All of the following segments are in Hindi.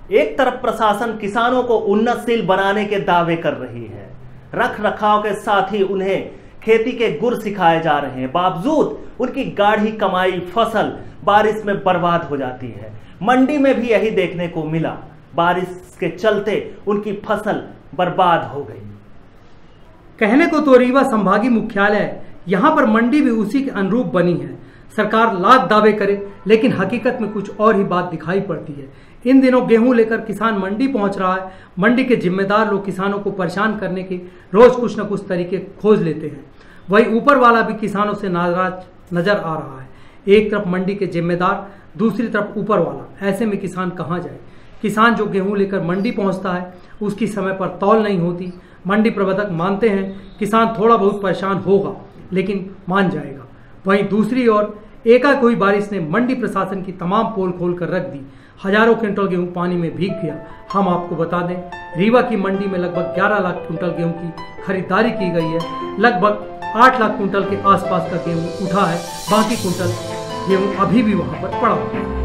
एक तरफ प्रशासन किसानों को उन्नतशील बनाने के दावे कर रही है, रख रखाव के साथ ही उन्हें खेती के गुर सिखाए जा रहे हैं, बावजूद उनकी गाढ़ी कमाई फसल बारिश में बर्बाद हो जाती है। मंडी में भी यही देखने को मिला, बारिश के चलते उनकी फसल बर्बाद हो गई। कहने को तो रीवा संभागीय मुख्यालय, यहाँ पर मंडी भी उसी के अनुरूप बनी है। सरकार लाख दावे करे लेकिन हकीकत में कुछ और ही बात दिखाई पड़ती है। इन दिनों गेहूं लेकर किसान मंडी पहुंच रहा है। मंडी के जिम्मेदार लोग किसानों को परेशान करने के रोज कुछ न कुछ तरीके खोज लेते हैं। वहीं ऊपर वाला भी किसानों से नाराज नजर आ रहा है। एक तरफ मंडी के जिम्मेदार, दूसरी तरफ ऊपर वाला। ऐसे में किसान कहाँ जाए? किसान जो गेहूं लेकर मंडी पहुंचता है उसकी समय पर तौल नहीं होती। मंडी प्रबंधक मानते हैं किसान थोड़ा बहुत परेशान होगा लेकिन मान जाएगा। वहीं दूसरी ओर एकाएक हुई बारिश ने मंडी प्रशासन की तमाम पोल खोल कर रख दी। हजारों क्विंटल गेहूं पानी में भीग गया। हम आपको बता दें, रीवा की मंडी में लगभग 11 लाख क्विंटल गेहूं की खरीदारी की गई है। लगभग 8 लाख क्विंटल के आसपास का गेहूं उठा है, बाकी क्विंटल गेहूं अभी भी वहां पर पड़ा हुआ है।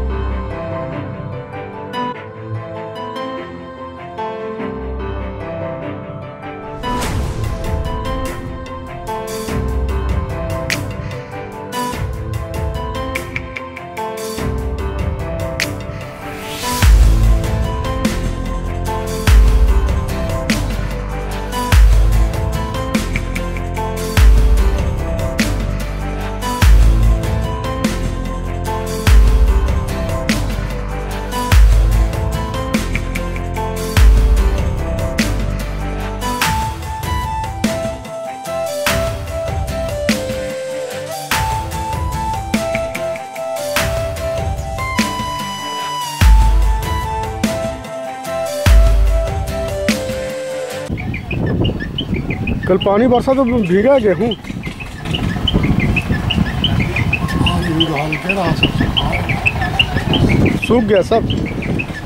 कल पानी बरसा तो भीगा गेहूँ, सूख गया सब।